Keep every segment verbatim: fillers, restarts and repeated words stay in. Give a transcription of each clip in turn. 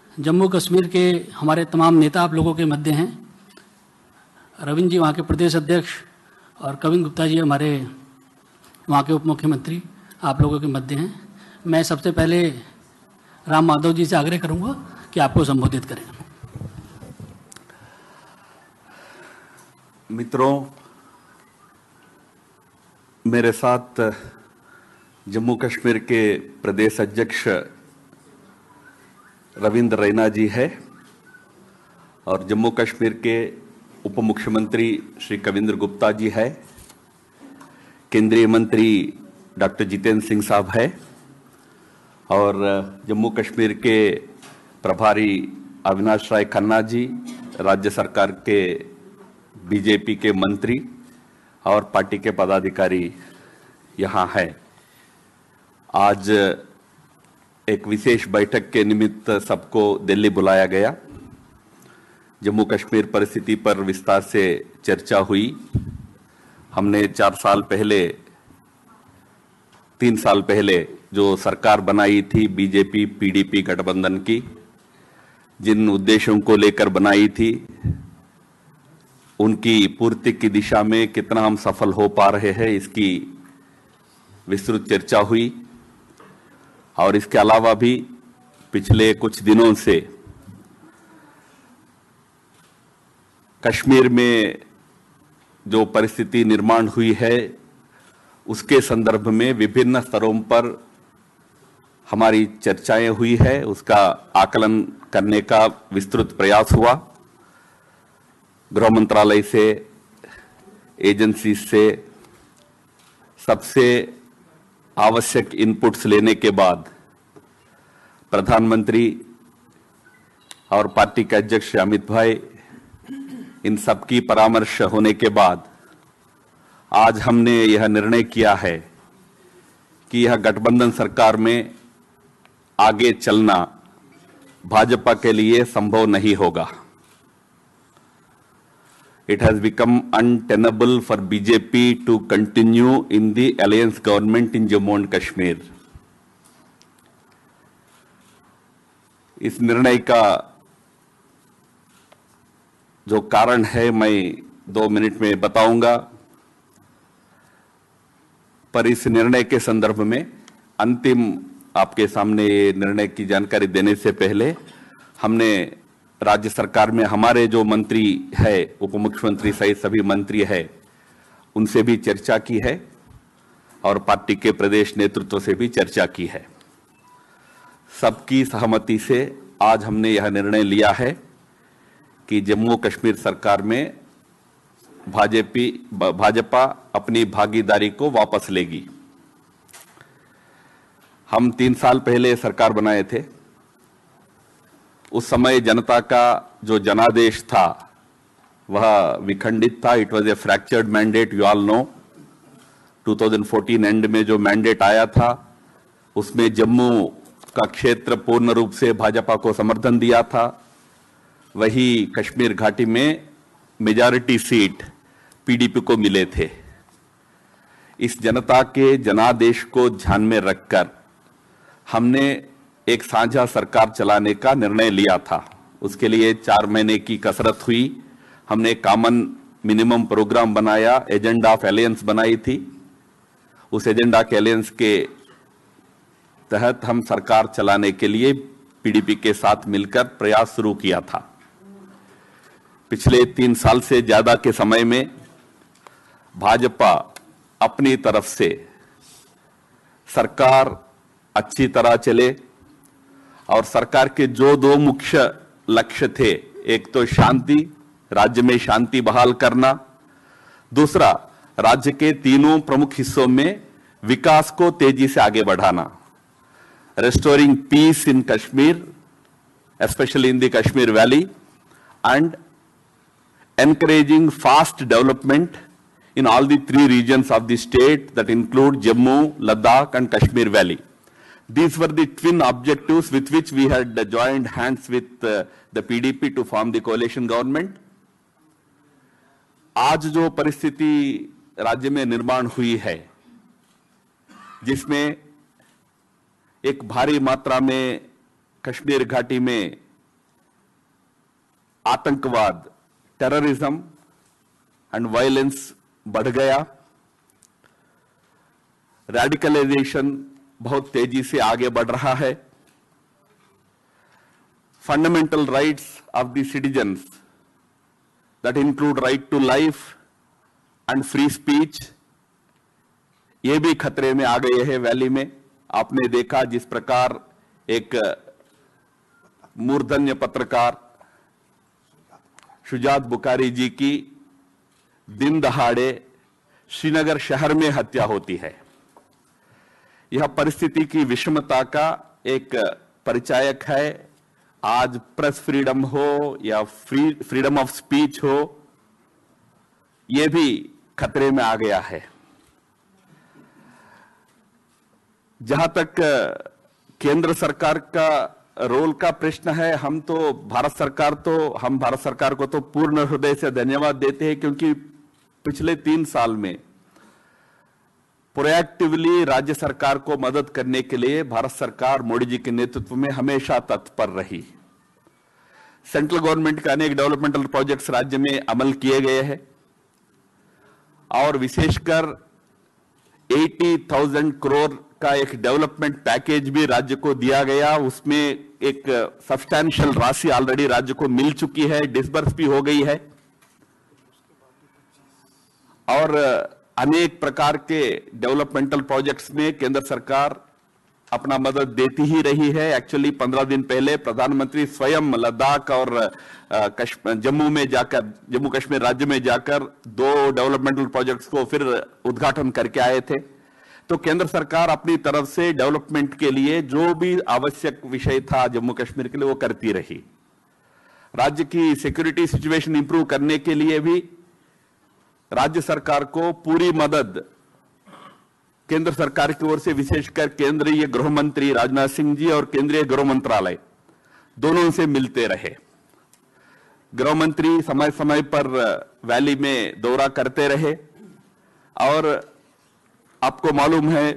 जम्मू कश्मीर के हमारे तमाम नेता आप लोगों के मध्य हैं। रविंद्र जी वहाँ के प्रदेश अध्यक्ष और कविंद्र गुप्ता जी हमारे वहाँ के उप मुख्यमंत्री आप लोगों के मध्य हैं। मैं सबसे पहले राम माधव जी से आग्रह करूँगा कि आपको संबोधित करें। मित्रों, मेरे साथ जम्मू कश्मीर के प्रदेश अध्यक्ष रविंद्र रैना जी है और जम्मू कश्मीर के उप मुख्यमंत्री श्री कविंद्र गुप्ता जी है, केंद्रीय मंत्री डॉक्टर जितेंद्र सिंह साहब है और जम्मू कश्मीर के प्रभारी अविनाश राय खन्ना जी, राज्य सरकार के बीजेपी के मंत्री और पार्टी के पदाधिकारी यहाँ है। आज एक विशेष बैठक के निमित्त सबको दिल्ली बुलाया गया। जम्मू कश्मीर परिस्थिति पर विस्तार से चर्चा हुई। हमने चार साल पहले तीन साल पहले जो सरकार बनाई थी बीजेपी पीडीपी गठबंधन की, जिन उद्देश्यों को लेकर बनाई थी उनकी पूर्ति की दिशा में कितना हम सफल हो पा रहे हैं, इसकी विस्तृत चर्चा हुई। और इसके अलावा भी पिछले कुछ दिनों से कश्मीर में जो परिस्थिति निर्माण हुई है उसके संदर्भ में विभिन्न स्तरों पर हमारी चर्चाएं हुई है, उसका आकलन करने का विस्तृत प्रयास हुआ। गृह मंत्रालय से, एजेंसी से सबसे आवश्यक इनपुट्स लेने के बाद प्रधानमंत्री और पार्टी के अध्यक्ष अमित भाई, इन सबकी परामर्श होने के बाद आज हमने यह निर्णय किया है कि यह गठबंधन सरकार में आगे चलना भाजपा के लिए संभव नहीं होगा। It has become untenable for B J P to continue in the alliance government in Jammu and Kashmir. इस निर्णय का जो कारण है मैं दो मिनट में बताऊंगा, पर इस निर्णय के संदर्भ में अंतिम आपके सामने निर्णय की जानकारी देने से पहले हमने राज्य सरकार में हमारे जो मंत्री है, उप मुख्यमंत्री सहित सभी मंत्री है, उनसे भी चर्चा की है और पार्टी के प्रदेश नेतृत्व से भी चर्चा की है। सबकी सहमति से आज हमने यह निर्णय लिया है कि जम्मू कश्मीर सरकार में भाजपी भाजपा अपनी भागीदारी को वापस लेगी। हम तीन साल पहले सरकार बनाए थे। उस समय जनता का जो जनादेश था वह विखंडित था। It was a fractured mandate, you all know. दो हज़ार चौदह एंड में जो मैंडेट आया था उसमें जम्मू का क्षेत्र पूर्ण रूप से भाजपा को समर्थन दिया था। वही कश्मीर घाटी में मेजॉरिटी सीट पीडीपी को मिले थे। इस जनता के जनादेश को ध्यान में रखकर हमने एक साझा सरकार चलाने का निर्णय लिया था। उसके लिए चार महीने की कसरत हुई। हमने कॉमन मिनिमम प्रोग्राम बनाया, एजेंडा ऑफ एलायंस बनाई थी। उस एजेंडा के एलायंस के तहत हम सरकार चलाने के लिए पीडीपी के साथ मिलकर प्रयास शुरू किया था। पिछले तीन साल से ज्यादा के समय में भाजपा अपनी तरफ से सरकार अच्छी तरह चले और सरकार के जो दो मुख्य लक्ष्य थे, एक तो शांति, राज्य में शांति बहाल करना, दूसरा राज्य के तीनों प्रमुख हिस्सों में विकास को तेजी से आगे बढ़ाना। restoring peace in Kashmir, especially in the Kashmir Valley, and encouraging fast development in all the three regions of the state that include Jammu, Ladakh and Kashmir Valley. These were the twin objectives with which we had joined hands with uh, the P D P to form the coalition government. आज जो परिस्थिति राज्य में निर्माण हुई है, जिसमें एक भारी मात्रा में कश्मीर घाटी में आतंकवाद, टेररिज्म एंड वायलेंस बढ़ गया। रेडिकलाइजेशन बहुत तेजी से आगे बढ़ रहा है। Fundamental rights of the citizens that include right to life and free speech, ये भी खतरे में आ गए हैं। वैली में आपने देखा जिस प्रकार एक मूर्धन्य पत्रकार शुजात बुखारी जी की दिन दहाड़े श्रीनगर शहर में हत्या होती है, यह परिस्थिति की विषमता का एक परिचायक है। आज प्रेस फ्रीडम हो या फ्री फ्रीडम ऑफ स्पीच हो, यह भी खतरे में आ गया है। जहां तक केंद्र सरकार का रोल का प्रश्न है, हम तो भारत सरकार तो हम भारत सरकार को तो पूर्ण हृदय से धन्यवाद देते हैं, क्योंकि पिछले तीन साल में प्रोएक्टिवली राज्य सरकार को मदद करने के लिए भारत सरकार मोदी जी के नेतृत्व में हमेशा तत्पर रही। सेंट्रल गवर्नमेंट के अनेक डेवलपमेंटल प्रोजेक्ट्स राज्य में अमल किए गए हैं और विशेषकर अस्सी हज़ार करोड़ का एक डेवलपमेंट पैकेज भी राज्य को दिया गया। उसमें एक सब्सटैंशियल राशि ऑलरेडी राज्य को मिल चुकी है, डिसबर्स भी हो गई है और अनेक प्रकार के डेवलपमेंटल प्रोजेक्ट्स में केंद्र सरकार अपना मदद देती ही रही है। एक्चुअली पंद्रह दिन पहले प्रधानमंत्री स्वयं लद्दाख और जम्मू में जाकर जम्मू कश्मीर राज्य में जाकर दो डेवलपमेंटल प्रोजेक्ट्स को फिर उद्घाटन करके आए थे। तो केंद्र सरकार अपनी तरफ से डेवलपमेंट के लिए जो भी आवश्यक विषय था जम्मू कश्मीर के लिए वो करती रही। राज्य की सिक्योरिटी सिचुएशन इंप्रूव करने के लिए भी राज्य सरकार को पूरी मदद केंद्र सरकार की ओर से, विशेषकर केंद्रीय गृह मंत्री राजनाथ सिंह जी और केंद्रीय गृह मंत्रालय दोनों से मिलते रहे। गृह मंत्री समय समय पर वैली में दौरा करते रहे और आपको मालूम है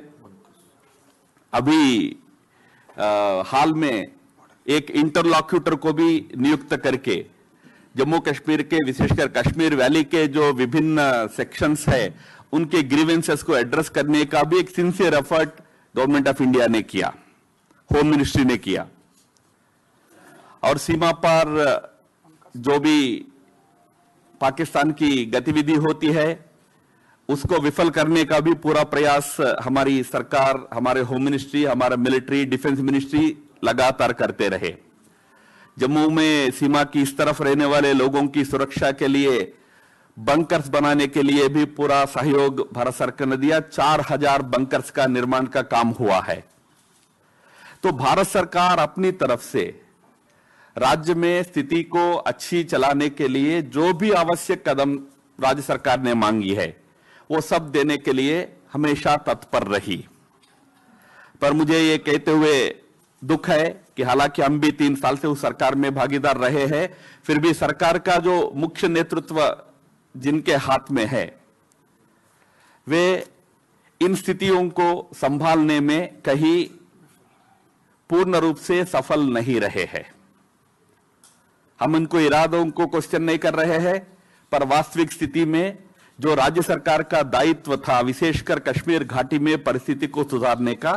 अभी आ, हाल में एक इंटरलॉक्यूटर को भी नियुक्त करके जम्मू कश्मीर के, विशेषकर कश्मीर वैली के जो विभिन्न सेक्शंस है उनके ग्रीवेंसेस को एड्रेस करने का भी एक sincere effort government of India ने किया, होम मिनिस्ट्री ने किया। और सीमा पर जो भी पाकिस्तान की गतिविधि होती है उसको विफल करने का भी पूरा प्रयास हमारी सरकार, हमारे होम मिनिस्ट्री, हमारा मिलिट्री, डिफेंस मिनिस्ट्री लगातार करते रहे। जम्मू में सीमा की इस तरफ रहने वाले लोगों की सुरक्षा के लिए बंकर्स बनाने के लिए भी पूरा सहयोग भारत सरकार ने दिया। चार हजार बंकर्स का निर्माण का काम हुआ है। तो भारत सरकार अपनी तरफ से राज्य में स्थिति को अच्छी चलाने के लिए जो भी आवश्यक कदम राज्य सरकार ने मांगी है वो सब देने के लिए हमेशा तत्पर रही। पर मुझे ये कहते हुए दुख है कि हालांकि हम भी तीन साल से उस सरकार में भागीदार रहे हैं, फिर भी सरकार का जो मुख्य नेतृत्व जिनके हाथ में है वे इन स्थितियों को संभालने में कहीं पूर्ण रूप से सफल नहीं रहे हैं। हम उनको इरादों को क्वेश्चन नहीं कर रहे हैं, पर वास्तविक स्थिति में जो राज्य सरकार का दायित्व था, विशेषकर कश्मीर घाटी में परिस्थिति को सुधारने का,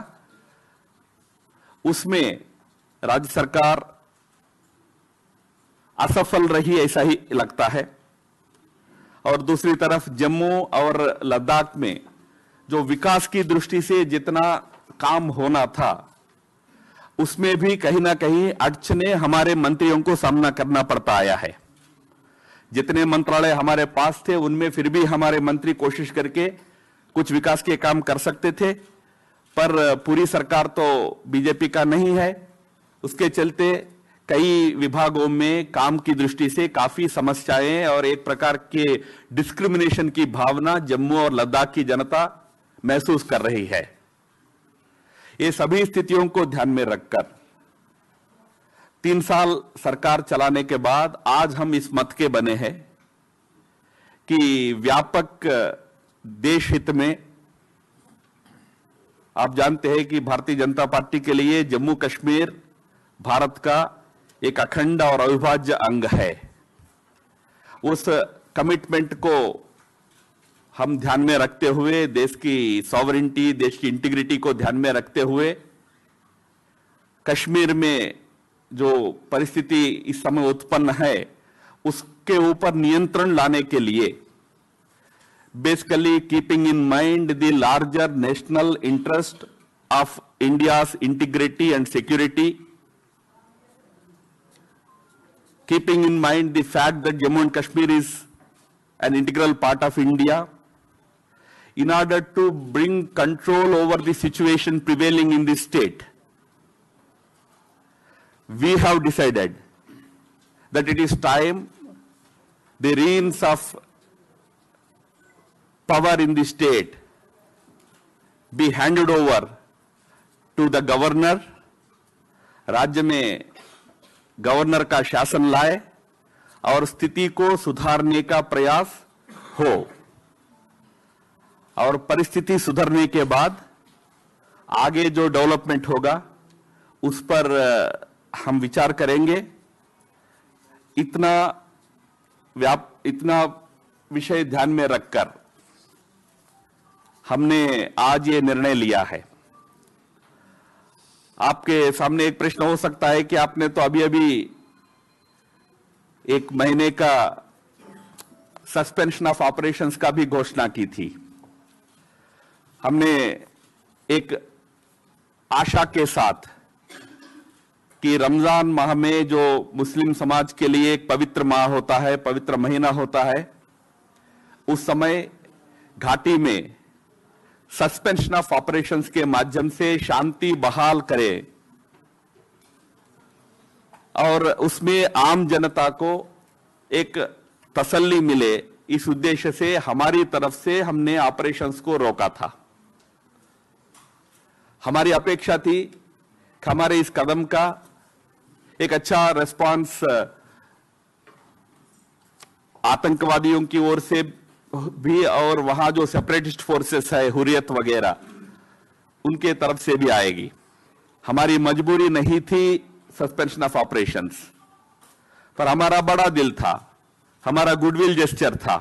उसमें राज्य सरकार असफल रही ऐसा ही लगता है। और दूसरी तरफ जम्मू और लद्दाख में जो विकास की दृष्टि से जितना काम होना था उसमें भी कहीं ना कहीं अड़चने हमारे मंत्रियों को सामना करना पड़ता आया है। जितने मंत्रालय हमारे पास थे उनमें फिर भी हमारे मंत्री कोशिश करके कुछ विकास के काम कर सकते थे, पर पूरी सरकार तो बीजेपी का नहीं है। उसके चलते कई विभागों में काम की दृष्टि से काफी समस्याएं और एक प्रकार के डिस्क्रिमिनेशन की भावना जम्मू और लद्दाख की जनता महसूस कर रही है। ये सभी स्थितियों को ध्यान में रखकर तीन साल सरकार चलाने के बाद आज हम इस मत के बने हैं कि व्यापक देश हित में, आप जानते हैं कि भारतीय जनता पार्टी के लिए जम्मू कश्मीर भारत का एक अखंड और अविभाज्य अंग है। उस कमिटमेंट को हम ध्यान में रखते हुए, देश की सॉवरेंटी, देश की इंटीग्रिटी को ध्यान में रखते हुए, कश्मीर में जो परिस्थिति इस समय उत्पन्न है उसके ऊपर नियंत्रण लाने के लिए, basically keeping in mind the larger national interest of India's integrity and security, keeping in mind the fact that Jammu and Kashmir is an integral part of India, in order to bring control over the situation prevailing in the state, we have decided that it is time the reins of power in the state be handed over to the governor. राज्य में governor का शासन लाए और स्थिति को सुधारने का प्रयास हो, और परिस्थिति सुधरने के बाद आगे जो डेवलपमेंट होगा उस पर हम विचार करेंगे। इतना व्याप इतना विषय ध्यान में रखकर हमने आज ये निर्णय लिया है। आपके सामने एक प्रश्न हो सकता है कि आपने तो अभी अभी एक महीने का सस्पेंशन ऑफ ऑपरेशंस का भी घोषणा की थी। हमने एक आशा के साथ कि रमजान माह में जो मुस्लिम समाज के लिए एक पवित्र माह होता है, पवित्र महीना होता है, उस समय घाटी में सस्पेंशन ऑफ ऑपरेशंस के माध्यम से शांति बहाल करें और उसमें आम जनता को एक तसल्ली मिले, इस उद्देश्य से हमारी तरफ से हमने ऑपरेशंस को रोका था। हमारी अपेक्षा थी कि हमारे इस कदम का एक अच्छा रिस्पांस आतंकवादियों की ओर से भी और वहां जो सेपरेटिस्ट फोर्सेस है, हुर्रियत वगैरह, उनके तरफ से भी आएगी। हमारी मजबूरी नहीं थी सस्पेंशन ऑफ ऑपरेशंस, पर हमारा बड़ा दिल था, हमारा गुडविल जेस्चर था।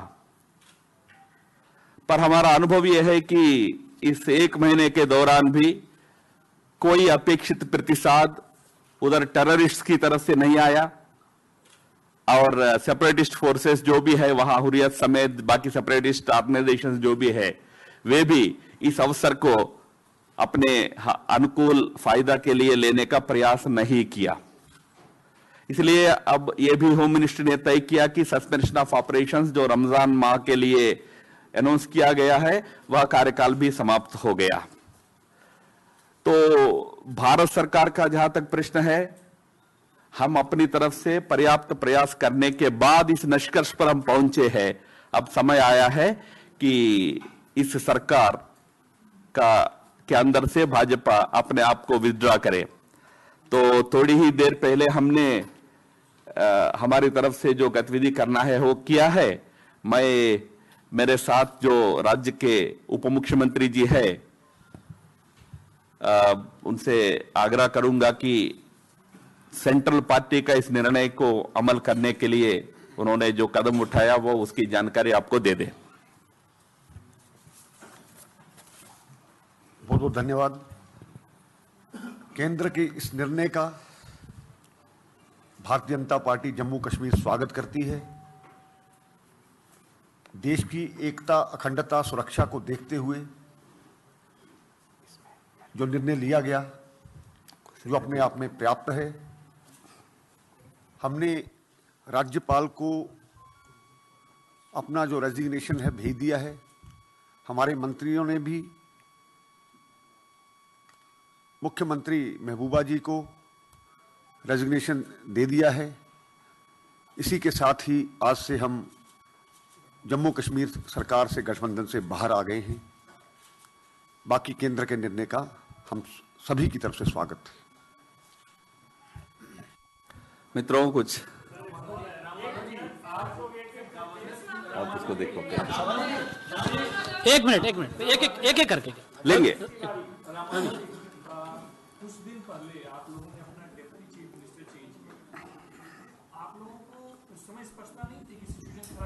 पर हमारा अनुभव यह है कि इस एक महीने के दौरान भी कोई अपेक्षित प्रतिसाद उधर टेररिस्ट की तरफ से नहीं आया, और सेपरेटिस्ट फोर्सेस जो भी है वहां, हुर्रियत समेत बाकी सेपरेटिस्ट ऑर्गेनाइजेशंस जो भी है, वे भी इस अवसर को अपने अनुकूल फायदा के लिए लेने का प्रयास नहीं किया। इसलिए अब यह भी होम मिनिस्ट्री ने तय किया कि सस्पेंशन ऑफ ऑपरेशंस जो रमजान माह के लिए अनाउंस किया गया है, वह कार्यकाल भी समाप्त हो गया। तो भारत सरकार का जहां तक प्रश्न है, हम अपनी तरफ से पर्याप्त प्रयास करने के बाद इस निष्कर्ष पर हम पहुंचे हैं। अब समय आया है कि इस सरकार का के अंदर से भाजपा अपने आप को विथड्रॉ करे। तो थोड़ी ही देर पहले हमने आ, हमारी तरफ से जो गतिविधि करना है वो किया है। मैं मेरे साथ जो राज्य के उप मुख्यमंत्री जी है, आ, उनसे आग्रह करूंगा कि सेंट्रल पार्टी का इस निर्णय को अमल करने के लिए उन्होंने जो कदम उठाया वो उसकी जानकारी आपको दे दे। बहुत बहुत धन्यवाद। केंद्र के इस निर्णय का भारतीय जनता पार्टी जम्मू कश्मीर स्वागत करती है। देश की एकता, अखंडता, सुरक्षा को देखते हुए जो निर्णय लिया गया, जो अपने आप में पर्याप्त है। हमने राज्यपाल को अपना जो रेजिग्नेशन है भेज दिया है। हमारे मंत्रियों ने भी मुख्यमंत्री महबूबा जी को रेजिग्नेशन दे दिया है। इसी के साथ ही आज से हम जम्मू कश्मीर सरकार से, गठबंधन से बाहर आ गए हैं। बाकी केंद्र के निर्णय का हम सभी की तरफ से स्वागत है। मित्रों, कुछ आप इसको देखो। एक मिनट एक मिनट एक एक एक एक करके लेंगे। कुछ दिन पहले आप लोगों ने अपना डेप्यूटी चीफ मिनिस्टर चेंज किया। आप लोगों को उस समय स्पष्टता नहीं थी कि सिचुएशन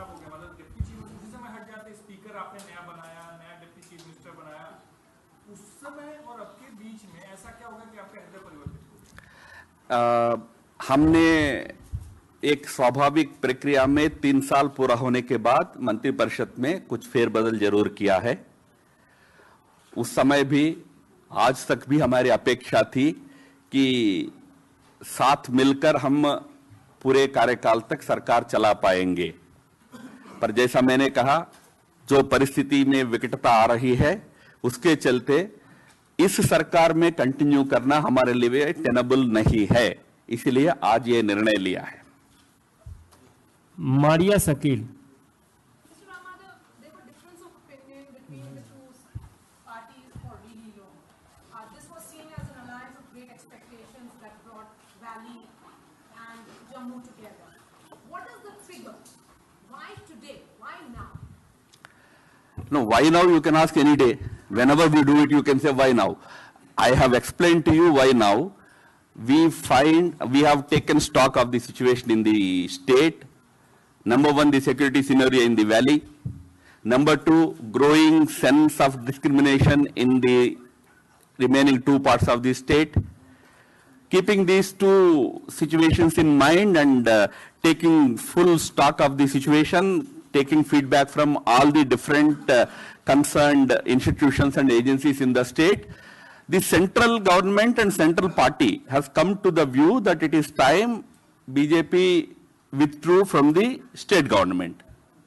समय और आपके बीच में ऐसा क्या होगा कि आपका हृदय परिवर्तित हो? आ, हमने एक स्वाभाविक प्रक्रिया में तीन साल पूरा होने के बाद मंत्रिपरिषद में कुछ फेरबदल जरूर किया है। उस समय भी, आज तक भी हमारी अपेक्षा थी कि साथ मिलकर हम पूरे कार्यकाल तक सरकार चला पाएंगे, पर जैसा मैंने कहा, जो परिस्थिति में विकटता आ रही है उसके चलते इस सरकार में कंटिन्यू करना हमारे लिए टेनेबल नहीं है, इसलिए आज ये निर्णय लिया है। Maria Shakeel. No, why now you can ask any day. Whenever we do it, you can say why now. I have explained to you why now. We find, we have taken stock of the situation in the state. Number one, the security scenario in the valley. Number two, growing sense of discrimination in the remaining two parts of the state. Keeping these two situations in mind and uh, taking full stock of the situation, taking feedback from all the different uh, concerned institutions and agencies in the state, the central government and central party has come to the view that it is time B J P withdrew from the state government.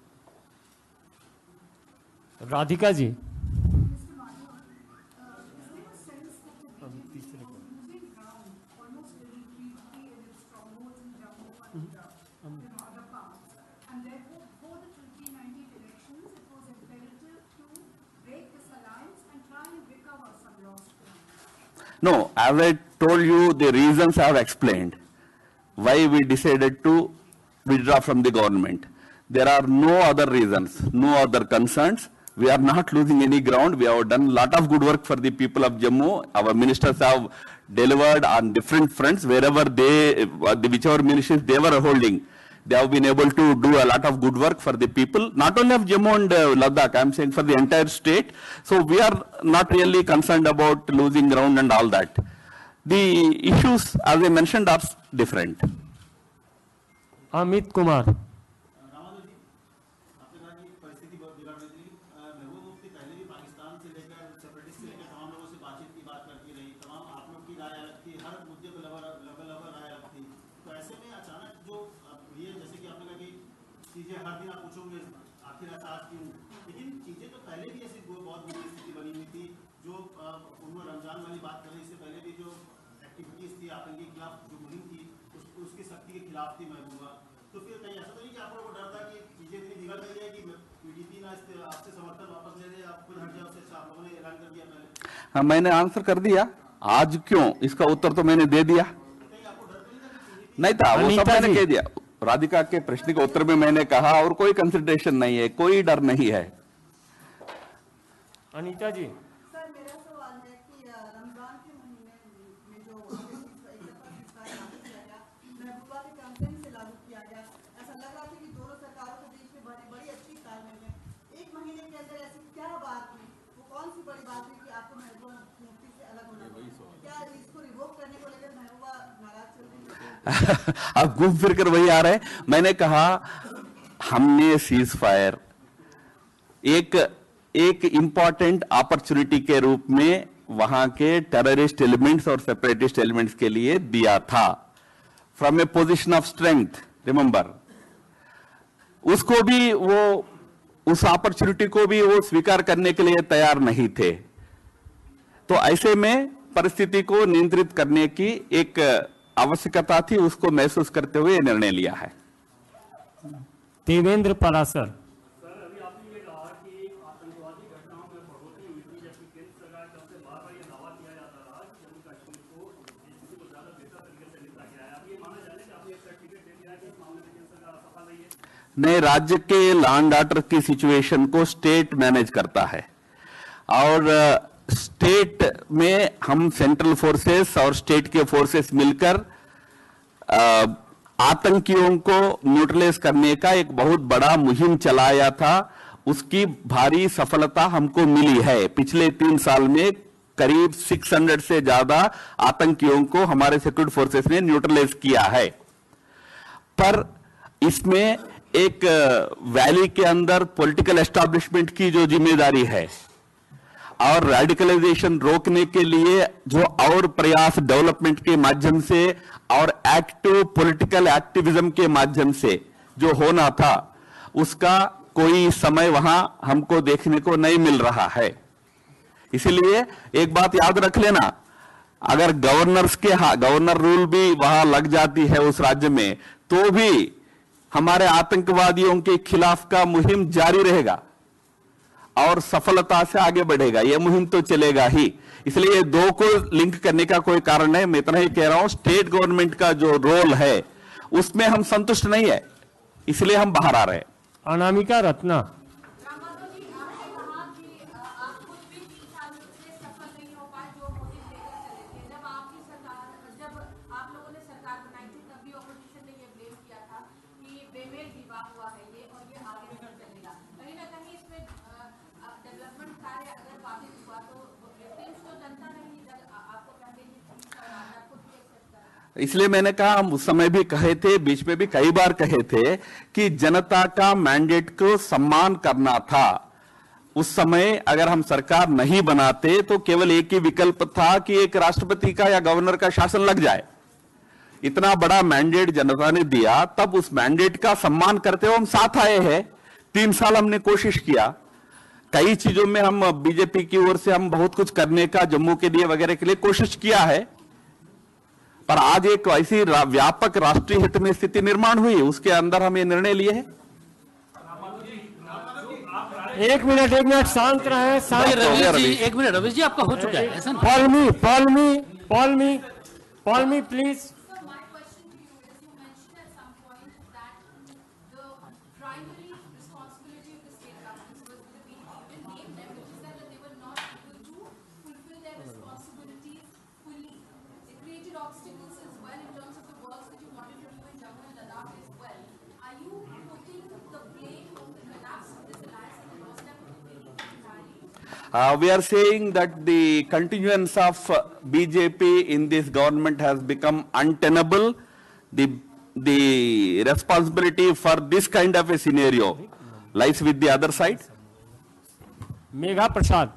Radhika ji. No, as I told you, the reasons I have explained why we decided to withdraw from the government. There are no other reasons, no other concerns. We are not losing any ground. We have done a lot of good work for the people of Jammu. Our ministers have delivered on different fronts wherever they, whichever ministries they were holding. They have been able to do a lot of good work for the people, not only of Jammu and uh, Ladakh, I am saying for the entire state. So we are not really concerned about losing ground and all that. The issues, as I mentioned, are different. Amit Kumar. चीजें हर दिन आप पूछोगे आखिर ऐसा आज क्यों, लेकिन चीजें तो पहले भी ऐसी बहुत बुरी स्थिति बनी हुई थी। जो उन्होंने रमजान वाली बात करी, इससे पहले भी जो एक्टिविटीज थी आतंकी के खिलाफ जो मुहिम थी उस, उसकी सख्ती के खिलाफ थी महबूबा। तो फिर कहीं ऐसा तो नहीं कि आप लोगों को डर था कि चीजें इतनी बिगड़ गई है कि पीडीपी ना आपसे समर्थन वापस ले ले, आप खुद हट जाओ, उससे आप लोगों ने ऐलान कर दिया पहले। हाँ, मैंने आंसर कर दिया। आज क्यों, इसका उत्तर तो मैंने दे दिया। नहीं था, वो सब मैंने कह दिया। राधिका के प्रश्न के उत्तर में मैंने कहा और कोई कंसिडरेशन नहीं है, कोई डर नहीं है। अनीता जी। सर, मेरा सवाल है कि रमजान के महीने में जो महबूबा के कंसेंट से लागू किया गया, ऐसा लग रहा था कि दोनों सरकारों के बीच में बड़ी बड़ी अच्छी तालमेल है। एक महीने के अंदर ऐसी क्या बात हुई, वो कौन सी बड़ी बात हुई कि आपको महबूबा मुफ्ती से अलग होना पड़ा? क्या इसको रिवोक करने को लेकर महबूबा नाराज चल रही है? अब घूम फिर कर वही आ रहे हैं। मैंने कहा हमने सीज फायर एक एक इंपॉर्टेंट अपॉर्चुनिटी के रूप में वहां के टेररिस्ट एलिमेंट्स और सेपरेटिस्ट एलिमेंट्स के लिए दिया था, from a position of strength, remember. उसको भी वो, उस अपॉर्चुनिटी को भी वो स्वीकार करने के लिए तैयार नहीं थे। तो ऐसे में परिस्थिति को नियंत्रित करने की एक आवश्यकता थी, उसको महसूस करते हुए निर्णय लिया है। देवेंद्र परासर। सर, अभी आपने ये कहा कि आतंकवादी घटनाओं में बढ़ोतरी हुई थी, जबकि केंद्र सरकार की तरफ से बार बार ये दावा किया जाता रहा कि जम्मू कश्मीर को स्थिति को ज्यादा बेहतर तरीके से निपटा गया है। आप ये माना जाने कि आपने एक सर्टिफिकेट दे दिया कि इस मामले में केंद्र सरकार असफल रही है? नहीं, राज्य के लॉ एंड ऑर्डर की सिचुएशन को स्टेट मैनेज करता है और स्टेट में हम सेंट्रल फोर्सेस और स्टेट के फोर्सेस मिलकर आतंकियों को न्यूट्रलाइज करने का एक बहुत बड़ा मुहिम चलाया था। उसकी भारी सफलता हमको मिली है। पिछले तीन साल में करीब छह सौ से ज्यादा आतंकियों को हमारे सिक्योरिटी फोर्सेस ने न्यूट्रलाइज किया है। पर इसमें एक वैली के अंदर पॉलिटिकल एस्टैब्लिशमेंट की जो जिम्मेदारी है और रेडिकलाइजेशन रोकने के लिए जो और प्रयास डेवलपमेंट के माध्यम से और एक्टिव पॉलिटिकल एक्टिविज्म के माध्यम से जो होना था, उसका कोई समय वहां हमको देखने को नहीं मिल रहा है। इसलिए एक बात याद रख लेना, अगर गवर्नर्स के गवर्नर रूल भी वहां लग जाती है उस राज्य में, तो भी हमारे आतंकवादियों के खिलाफ का मुहिम जारी रहेगा और सफलता से आगे बढ़ेगा। यह मुहिम तो चलेगा ही। इसलिए दो को लिंक करने का कोई कारण नहीं। मैं इतना ही कह रहा हूं, स्टेट गवर्नमेंट का जो रोल है उसमें हम संतुष्ट नहीं है, इसलिए हम बाहर आ रहे हैं। अनामिका रत्ना। इसलिए मैंने कहा, हम उस समय भी कहे थे, बीच में भी कई बार कहे थे कि जनता का मैंडेट को सम्मान करना था। उस समय अगर हम सरकार नहीं बनाते तो केवल एक ही विकल्प था कि एक राष्ट्रपति का या गवर्नर का शासन लग जाए। इतना बड़ा मैंडेट जनता ने दिया, तब उस मैंडेट का सम्मान करते हुए हम साथ आए हैं। तीन साल हमने कोशिश किया, कई चीजों में हम बीजेपी की ओर से हम बहुत कुछ करने का जम्मू के लिए वगैरह के लिए कोशिश किया है, पर आज एक ऐसी रा, व्यापक राष्ट्रीय हित में स्थिति निर्माण हुई, उसके अंदर हम ये निर्णय लिए हैं। एक मिनट एक मिनट शांत रहे, शांत रवीश जी, एक मिनट रवीश जी, आपका हो चुका है ऐसा। पॉल मी पॉल मी पॉल मी पॉल मी please. Uh, we are saying that the continuance of uh, B J P in this government has become untenable. The, the responsibility for this kind of a scenario lies with the other side. Megha Prasad.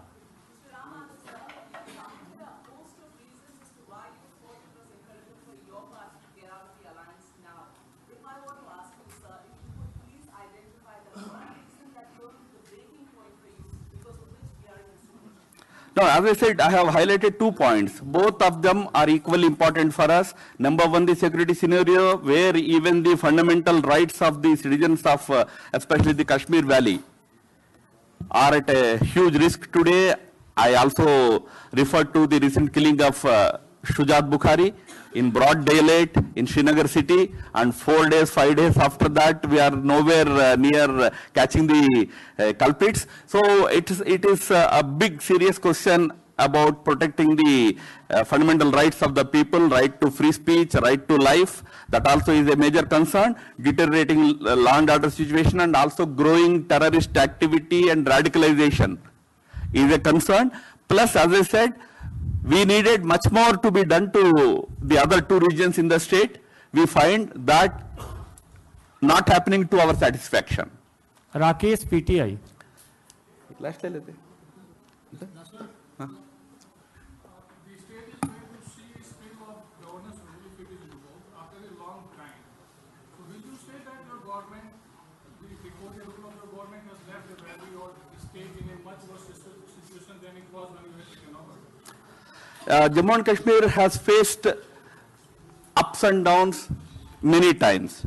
No, as I said, I have highlighted two points. Both of them are equally important for us. Number one, the security scenario, where even the fundamental rights of the citizens of, uh, especially the Kashmir Valley, are at a huge risk today. I also referred to the recent killing of uh, Shujat Bukhari in broad daylight in Srinagar city, and four days, five days after that, we are nowhere uh, near uh, catching the uh, culprits. So it is, it is uh, a big serious question about protecting the uh, fundamental rights of the people, right to free speech, right to life. That also is a major concern. Deteriorating law and order situation and also growing terrorist activity and radicalization is a concern. Plus, as I said, we needed much more to be done to the other two regions in the state. We find that not happening to our satisfaction. Rakesh PTI. Last ले लेते। The state is going to see spill of governance rule if it is revoked after a long time. So will you say that your government, the peculiar rule of your government has left the valley or the state in a much worse situation than it was when you had taken over? Uh, Jammu and Kashmir has faced ups and downs many times.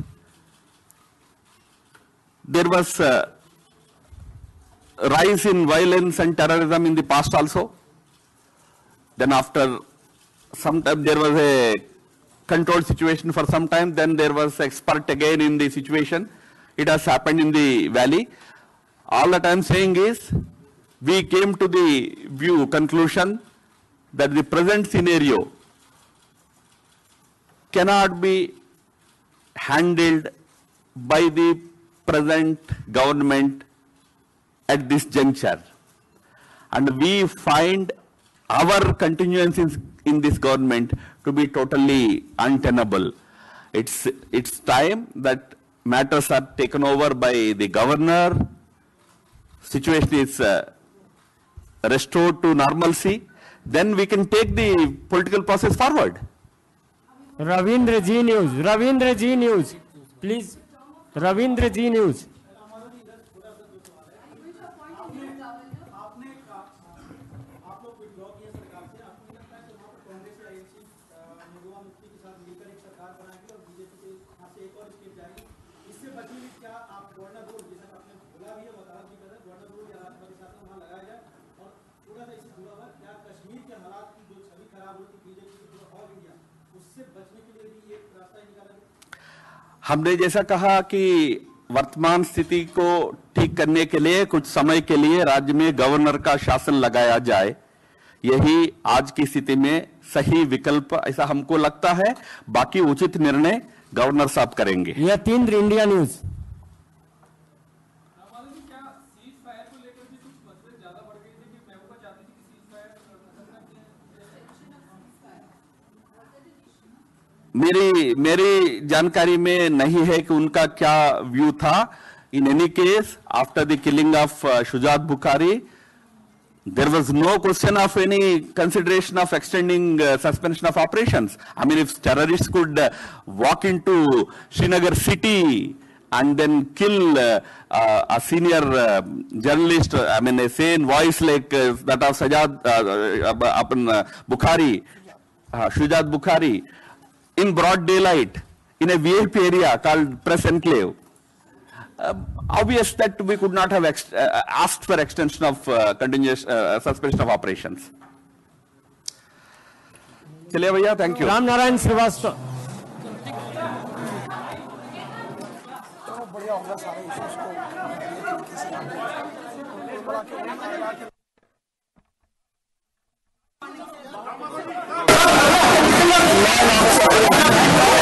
There was uh, rise in violence and terrorism in the past also. Then after some time there was a controlled situation for some time. Then there was expert again in the situation. It has happened in the valley. All that I am saying is, we came to the view, conclusion, that the present scenario cannot be handled by the present government at this juncture. And we find our continuance in, in this government to be totally untenable. It's, it's time that matters are taken over by the governor, situation is uh, restored to normalcy, then we can take the political process forward. Ravindra G News, Ravindra G News, please, Ravindra G News. हमने जैसा कहा कि वर्तमान स्थिति को ठीक करने के लिए कुछ समय के लिए राज्य में गवर्नर का शासन लगाया जाए, यही आज की स्थिति में सही विकल्प ऐसा हमको लगता है। बाकी उचित निर्णय गवर्नर साहब करेंगे। Yatindra India News. मेरी मेरी जानकारी में नहीं है कि उनका क्या व्यू था। In any case, after the killing of Shujaat Bukhari, there was no question of any consideration of extending uh, suspension of operations. I mean, if terrorists could uh, walk into Srinagar city and then kill uh, uh, a senior uh, journalist, uh, I mean, a sane voice like uh, that of Sajad uh, uh, uh, Bukhari, uh, Shujat Bukhari, in broad daylight, in a V I P area called Press Enclave, uh, obvious that we could not have ex uh, asked for extension of uh, continuous uh, suspension of operations. चलिए भैया, thank you. Ram Narayan Srivastava. Law